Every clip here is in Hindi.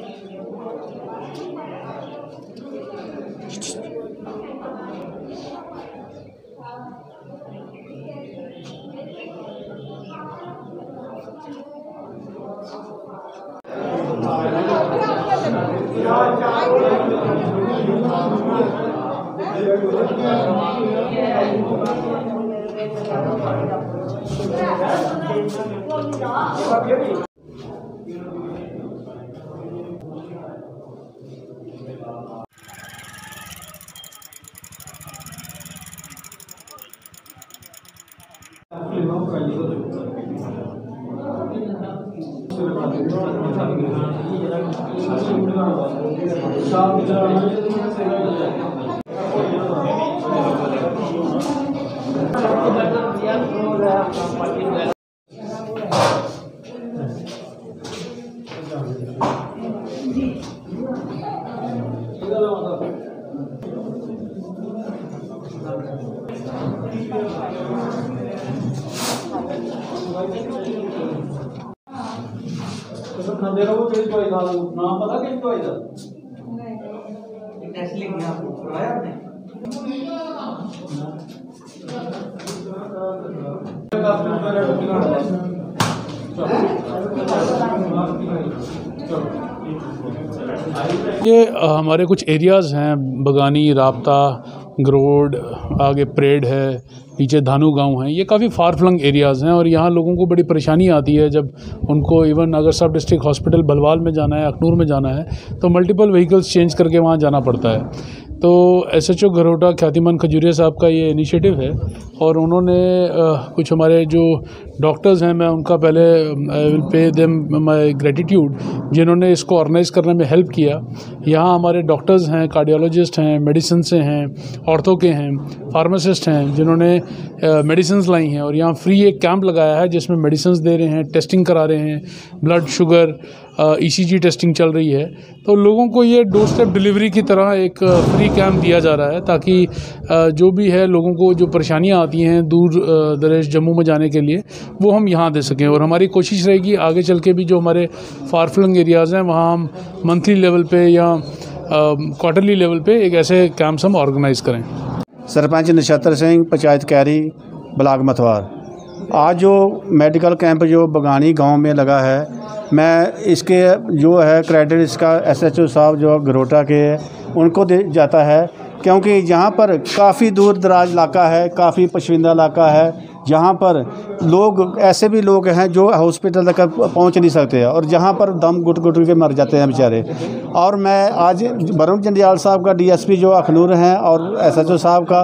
खाते रहो तेरी दवाई खा लो नाम पता किस दवाई का टेस्ट लिख दिया आपको करवाया आपने ये हमारे कुछ एरियाज़ हैं, बगानी, राब्ता, गरोड, आगे परेड है, पीछे धानू गांव है। ये काफ़ी फार फ्लंग एरियाज़ हैं और यहाँ लोगों को बड़ी परेशानी आती है जब उनको इवन अगर सब डिस्ट्रिक्ट हॉस्पिटल भलवाल में जाना है, अखनूर में जाना है तो मल्टीपल व्हीकल्स चेंज करके वहाँ जाना पड़ता है। तो एसएचओ घरोटा ख्यातिमान खजूरिया साहब का ये इनिशिएटिव है और उन्होंने कुछ हमारे जो डॉक्टर्स हैं, मैं उनका पहले I will pay them my gratitude, जिन्होंने इसको ऑर्गेनाइज़ करने में हेल्प किया। यहाँ हमारे डॉक्टर्स हैं, कार्डियोलॉजिस्ट हैं, मेडिसिन से हैं, ऑर्थो के हैं, फार्मासिस्ट हैं जिन्होंने मेडिसिन लाई हैं और यहाँ फ्री एक कैंप लगाया है जिसमें मेडिसिन दे रहे हैं, टेस्टिंग करा रहे हैं, ब्लड शुगर, ईसीजी टेस्टिंग चल रही है। तो लोगों को ये डोर स्टेप डिलीवरी की तरह एक फ्री कैंप दिया जा रहा है ताकि जो भी है लोगों को जो परेशानियां आती हैं दूर दराज जम्मू में जाने के लिए वो हम यहाँ दे सकें। और हमारी कोशिश रहेगी आगे चल के भी जो हमारे फार फ्लंग एरियाज़ हैं वहाँ हम मंथली लेवल पे या क्वार्टरली लेवल पे एक ऐसे कैंप्स हम ऑर्गेनाइज़ करें। सरपंच नक्षत्र सिंह, पंचायत कैरी, ब्लाक मथवार। आज जो मेडिकल कैंप जो बगानी गांव में लगा है, मैं इसके जो है क्रेडिट इसका एसएचओ साहब जो घरोटा के उनको दे जाता है, क्योंकि यहाँ पर काफ़ी दूर दराज इलाका है, काफ़ी पसंदीदा इलाका है, जहाँ पर लोग ऐसे भी लोग हैं जो हॉस्पिटल तक पहुँच नहीं सकते और जहाँ पर दम घुट घुट के मर जाते हैं बेचारे। और मैं आज वरुण जंडियाल साहब का डीएसपी जो अखनूर हैं और एसएचओ साहब का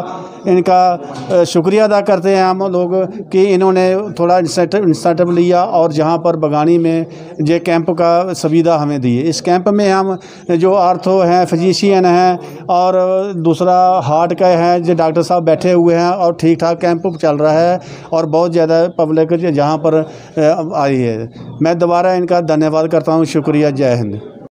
इनका शुक्रिया अदा करते हैं हम लोग कि इन्होंने थोड़ा इंसेंटिव लिया और जहाँ पर बगानी में ये कैंप का सुविधा हमें दी। इस कैंप में हम जो आर्थो हैं, फिजिशियन हैं और दूसरा हार्ट का है, जो डॉक्टर साहब बैठे हुए हैं और ठीक ठाक कैंप चल रहा है और बहुत ज़्यादा पब्लिक जहाँ पर आई है। मैं दोबारा इनका धन्यवाद करता हूँ। शुक्रिया। जय हिंद।